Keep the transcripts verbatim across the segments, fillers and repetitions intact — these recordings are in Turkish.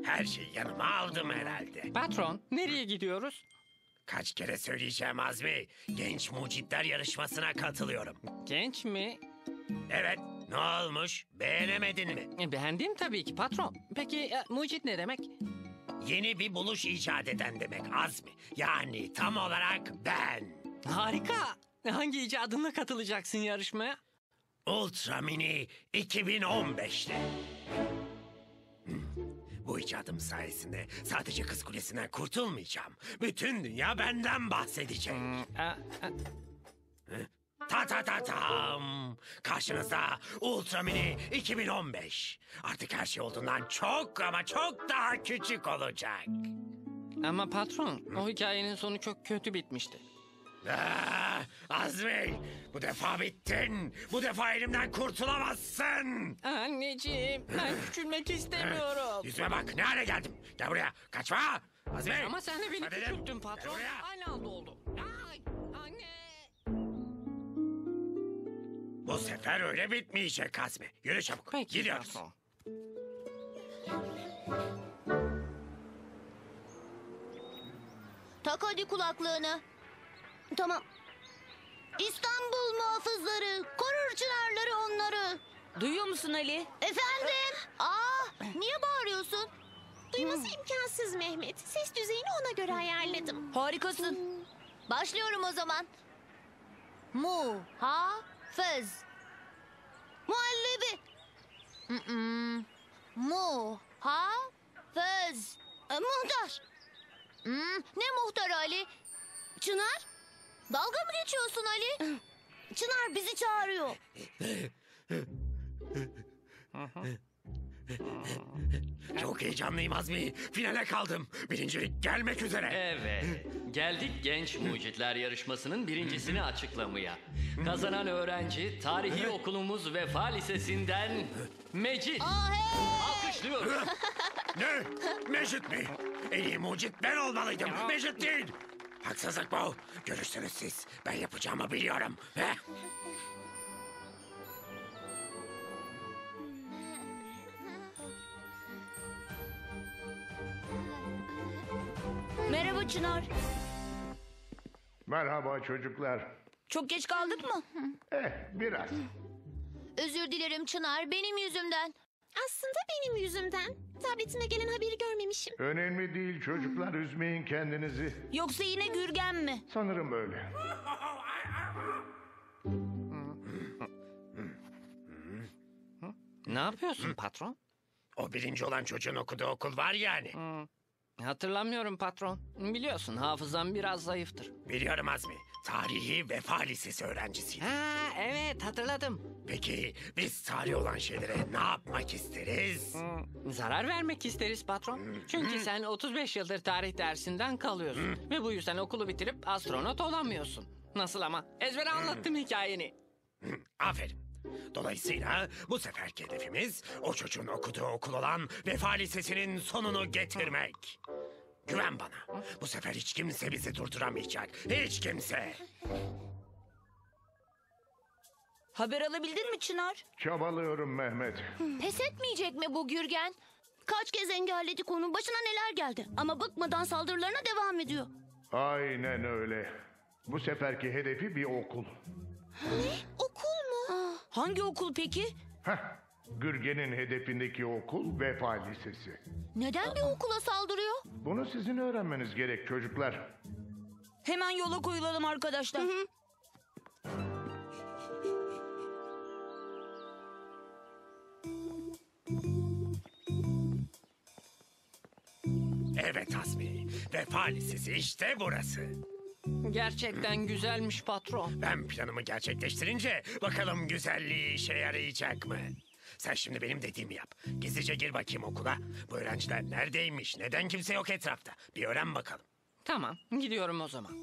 Her şeyi yanıma aldım herhalde. Patron, nereye gidiyoruz? Kaç kere söyleyeceğim Azmi. Genç mucitler yarışmasına katılıyorum. Genç mi? Evet, ne olmuş? Beğenemedin mi? E, Beğendim tabii ki patron. Peki e, mucit ne demek? Yeni bir buluş icat eden demek Azmi. Yani tam olarak ben. Harika. Hangi icadınla katılacaksın yarışmaya? Ultra Mini iki bin on beşte. Hmm, Bu icadım sayesinde sadece Kız Kulesi'nden kurtulmayacağım. Bütün dünya benden bahsedecek. E, e, Ta ta ta tam. Karşınızda Ultra Mini iki bin on beş. Artık her şey olduğundan çok ama çok daha küçük olacak. Ama patron, o hikayenin sonu çok kötü bitmişti. Ah, Azmi, bu defa bittin. Bu defa elimden kurtulamazsın. Anneciğim, ben küçülmek istemiyorum. Yüzüme bak, ne hale geldim. Gel buraya, kaçma. Azmi. Ama sen de beni Hadi dedim. küçülttün Gel patron. buraya. Aynı anda oldu. Ay, anne. Bu sefer öyle bitmeyecek Azmi. Yürü çabuk, Peki gidiyoruz. patron. Tak hadi kulaklığını. Tamam. İstanbul muhafızları, korur çınarları onları. Duyuyor musun Ali? Efendim? Aa, niye bağırıyorsun? Duyması imkansız Mehmet. Ses düzeyini ona göre ayarladım. Harikasın. Başlıyorum o zaman. Mu, ha, fız. Muhallebi. Mm-mm. Mu, ha, fız. E, muhtar. Hmm, ne muhtar Ali? Çınar? Dalga mı geçiyorsun Ali? Çınar bizi çağırıyor. Çok heyecanlıyım Azmi. Finale kaldım. Birincilik gelmek üzere. Evet, geldik Genç Mucitler Yarışması'nın birincisini açıklamaya. Kazanan öğrenci tarihi okulumuz Vefa Lisesi'nden Mecit. Aa, hey! Alkışlıyoruz. Ne? Mecit mi? En iyi mucit ben olmalıydım. Mecit değil. Haksızlık bu. Görürsünüz siz. Ben yapacağımı biliyorum. Heh. Merhaba Çınar. Merhaba çocuklar. Çok geç kaldık mı? Eh biraz. Özür dilerim Çınar, benim yüzümden. Aslında benim yüzümden. Tabletime gelen haberi görmemişim. Önemli değil çocuklar, üzmeyin kendinizi. Yoksa yine Gürgen mi? Sanırım öyle. Ne yapıyorsun patron? O birinci olan çocuğun okuduğu okul var yani. Hatırlamıyorum patron. Biliyorsun hafızam biraz zayıftır. Biliyorum Azmi. Tarihi Vefa Lisesi öğrencisiyim. Ha evet hatırladım. Peki biz tarih olan şeylere ne yapmak isteriz? Zarar vermek isteriz patron. Çünkü sen otuz beş yıldır tarih dersinden kalıyorsun. Ve bu yüzden okulu bitirip astronot olamıyorsun. Nasıl ama? Ezbere anlattım hikayeni. Aferin. Dolayısıyla bu seferki hedefimiz o çocuğun okuduğu okul olan Vefa Lisesi'nin sonunu getirmek. Güven bana. Bu sefer hiç kimse bizi durduramayacak. Hiç kimse. Haber alabildin mi Çınar? Çabalıyorum Mehmet. Pes etmeyecek mi bu Gürgen? Kaç kez engelledik onu, başına neler geldi. Ama bıkmadan saldırılarına devam ediyor. Aynen öyle. Bu seferki hedefi bir okul. Okul mu? Hangi okul peki? Heh, Gürgen'in hedefindeki okul Vefa Lisesi. Neden bir okula saldırıyor? Bunu sizin öğrenmeniz gerek çocuklar. Hemen yola koyulalım arkadaşlar. Evet Azmi. Vefa Lisesi işte burası. Gerçekten güzelmiş patron. Ben planımı gerçekleştirince bakalım güzelliği işe yarayacak mı? Sen şimdi benim dediğimi yap. Gizlice gir bakayım okula. Bu öğrenciler neredeymiş? Neden kimse yok etrafta? Bir öğren bakalım. Tamam gidiyorum o zaman.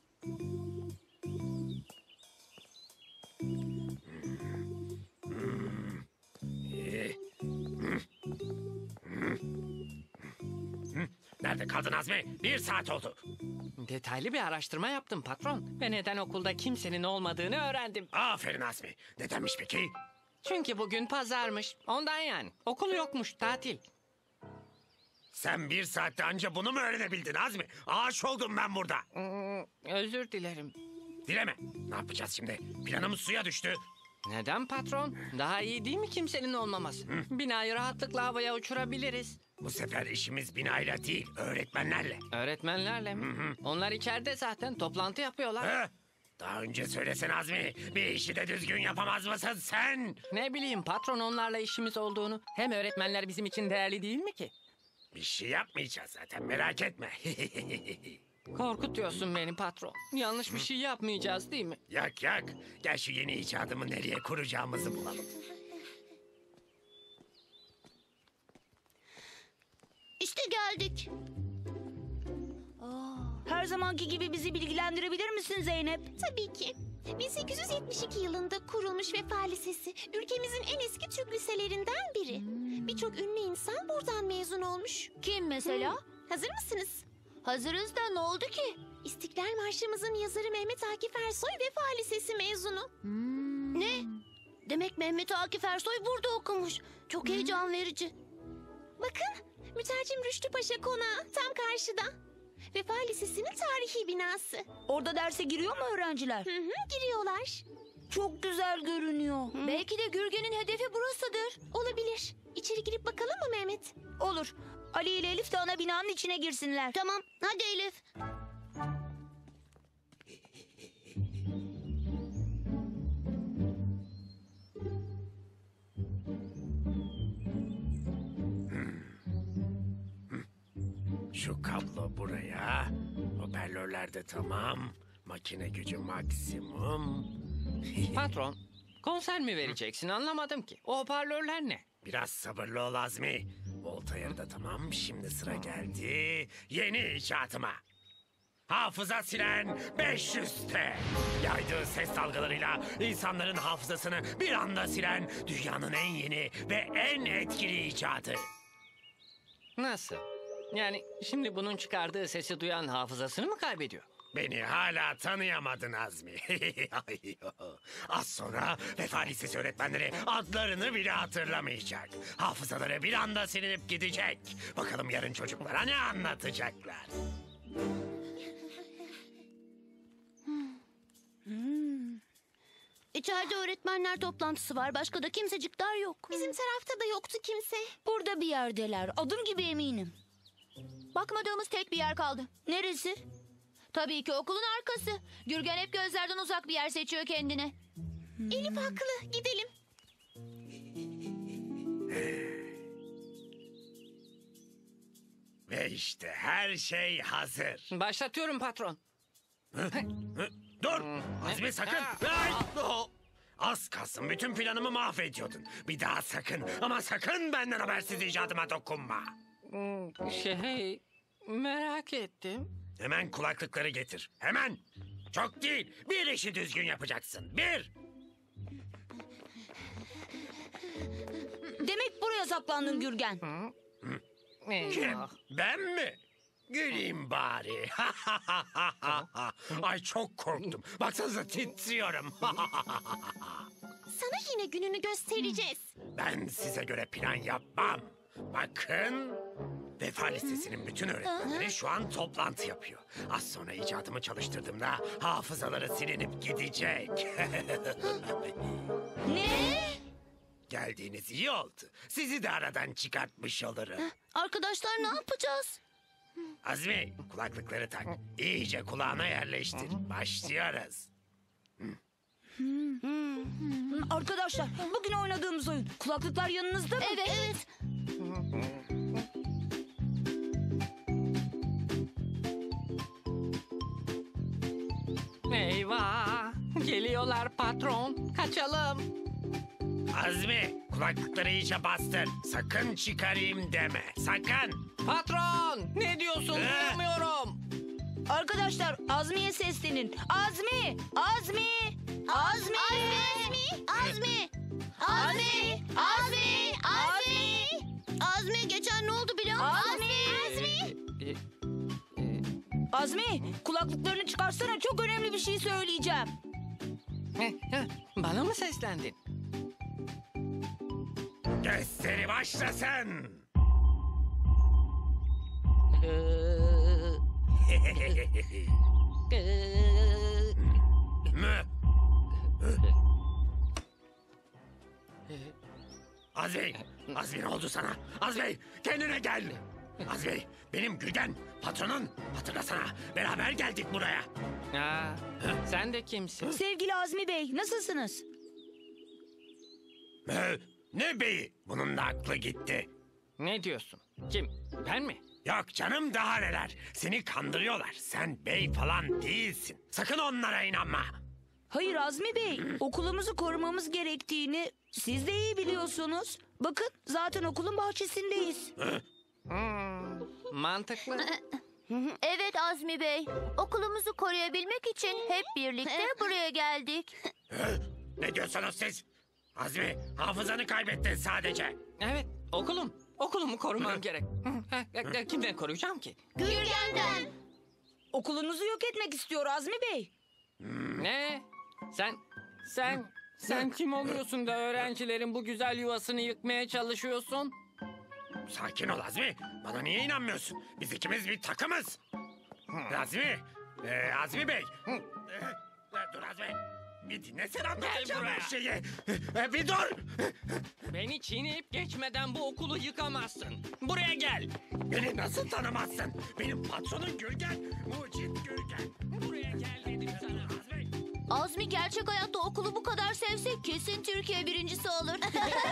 Nerede kaldın Azmi? Bir saat oldu. Detaylı bir araştırma yaptım patron. Ve neden okulda kimsenin olmadığını öğrendim. Aferin Azmi. Nedenmiş peki? Çünkü bugün pazarmış. Ondan yani. Okul yokmuş, tatil. Sen bir saatte anca bunu mu öğrenebildin Azmi? Ağaç oldum ben burada. Hmm, özür dilerim. Dileme. Ne yapacağız şimdi? Planımız suya düştü. Neden patron? Daha iyi değil mi kimsenin olmaması? Binayı rahatlıkla havaya uçurabiliriz. Bu sefer işimiz binayla değil, öğretmenlerle. Öğretmenlerle mi? Onlar içeride zaten toplantı yapıyorlar. Ha? Daha önce söylesene Azmi. Bir işi de düzgün yapamaz mısın sen? Ne bileyim patron onlarla işimiz olduğunu. Hem öğretmenler bizim için değerli değil mi ki? Bir şey yapmayacağız zaten, merak etme. Korkutuyorsun beni patron. Yanlış bir şey yapmayacağız değil mi? Yak yak. Gel şu yeni icadımı nereye kuracağımızı bulalım. İşte geldik. Her zamanki gibi bizi bilgilendirebilir misin Zeynep? Tabii ki. bin sekiz yüz yetmiş iki yılında kurulmuş Vefa Lisesi, ülkemizin en eski Türk liselerinden biri. Birçok ünlü insan buradan mezun olmuş. Kim mesela? Hazır mısınız? Hazırız da ne oldu ki? İstiklal Marşımızın yazarı Mehmet Akif Ersoy Vefa Lisesi mezunu. Ne? Demek Mehmet Akif Ersoy burada okumuş. Çok heyecan verici. Bakın, mütercim Rüştü Paşa Konağı tam karşıda. Vefa Lisesi'nin tarihi binası. Orada derse giriyor mu öğrenciler? Hı hı, giriyorlar. Çok güzel görünüyor. Belki de Gürgen'in hedefi burasıdır. Olabilir. İçeri girip bakalım mı Mehmet? Olur. Ali ile Elif de ana binanın içine girsinler. Tamam, hadi Elif. Şu kablo buraya. Hoparlörler de tamam. Makine gücü maksimum. Patron, konser mi vereceksin anlamadım ki. O hoparlörler ne? Biraz sabırlı ol Azmi. Volta yarıda tamam. Şimdi sıra geldi yeni icatıma. Hafıza silen beş yüz T. Yaydığı ses dalgalarıyla insanların hafızasını bir anda silen dünyanın en yeni ve en etkili icadı. Nasıl? Yani şimdi bunun çıkardığı sesi duyan hafızasını mı kaybediyor? Beni hala tanıyamadın Azmi. Az sonra Vefa Lisesi öğretmenleri adlarını bile hatırlamayacak. Hafızaları bir anda silinip gidecek. Bakalım yarın çocuklara ne anlatacaklar. İçeride öğretmenler toplantısı var. Başka da kimsecikler yok. Bizim tarafta da yoktu kimse. Burada bir yerdeler. Adım gibi eminim. Bakmadığımız tek bir yer kaldı. Neresi? Tabii ki okulun arkası. Gürgen hep gözlerden uzak bir yer seçiyor kendine. Elif haklı. Gidelim. Ve işte her şey hazır. Başlatıyorum patron. Hı? Dur! Azmi sakın! Ay! Oh! Az kalsın bütün planımı mahvediyordun. Bir daha sakın ama sakın benden habersiz icadıma dokunma. Hmm, Şey, merak ettim. Hemen kulaklıkları getir. Hemen! Çok değil. Bir işi düzgün yapacaksın. Bir! Demek buraya saklandın Gürgen. Kim? Eyvah. Ben mi? Güleyim bari. Ay çok korktum. Baksanıza titriyorum. Sana yine gününü göstereceğiz. Ben size göre plan yapmam. Bakın. Vefa Lisesi'nin bütün öğretmenleri şu an toplantı yapıyor. Az sonra icadımı çalıştırdığımda hafızaları silinip gidecek. Ne? Geldiğiniz iyi oldu. Sizi de aradan çıkartmış olurum. Arkadaşlar ne yapacağız? Azmi kulaklıkları tak. İyice kulağına yerleştir. Başlıyoruz. Arkadaşlar bugün oynadığımız oyun. Kulaklıklar yanınızda mı? Evet, evet. Eyvah! Geliyorlar patron. Kaçalım. Azmi kulaklıkları iyice bastır. Sakın çıkarayım deme. Sakın. Patron! Ne diyorsun? Ee? Duyamıyorum. Arkadaşlar Azmi'ye seslenin. Azmi! Azmi! Azmi! Azmi! Azmi! Azmi! Azmi! Azmi! Azmi geçen ne oldu biliyor musun? Azmi! Ee, Azmi kulaklıklarını çıkarsana, çok önemli bir şey söyleyeceğim. heh, heh, Bana mı seslendin? Gösteri başlasın. Mü? Azmi, Azmi ne oldu sana? Azmi, kendine gel. Azmi, benim Gürgen, patronun. Hatırlasana, beraber geldik buraya. Aa, sen de kimsin? Sevgili Azmi Bey, nasılsınız? Mü? Ne beyi? Bunun da aklı gitti. Ne diyorsun? Kim? Ben mi? Yok canım, daha neler. Seni kandırıyorlar. Sen bey falan değilsin. Sakın onlara inanma. Hayır Azmi Bey, okulumuzu korumamız gerektiğini siz de iyi biliyorsunuz. Bakın, zaten okulun bahçesindeyiz. Hmm, mantıklı. Evet Azmi Bey. Okulumuzu koruyabilmek için hep birlikte buraya geldik. Ne diyorsunuz siz? Azmi, hafızanı kaybettin sadece. Evet, okulum. Okulumu korumam gerek. Kimden koruyacağım ki? Gürgen'den. Okulunuzu yok etmek istiyor Azmi Bey. Ne? Sen, sen, sen kim oluyorsun da öğrencilerin bu güzel yuvasını yıkmaya çalışıyorsun? Sakin ol Azmi. Bana niye inanmıyorsun? Biz ikimiz bir takımız. Azmi, e, Azmi Bey. E, e, dur Azmi. Bir dinlesene, anlatacağım buraya. her şeyi. E, bir dur. Beni çiğneyip geçmeden bu okulu yıkamazsın. Buraya gel. Beni nasıl tanımazsın? Benim patronum Gürgen. Mucit Gürgen. Buraya gel dedim sana. Azmi. Azmi gerçek hayatta okulu bu kadar sevse kesin Türkiye birincisi olur.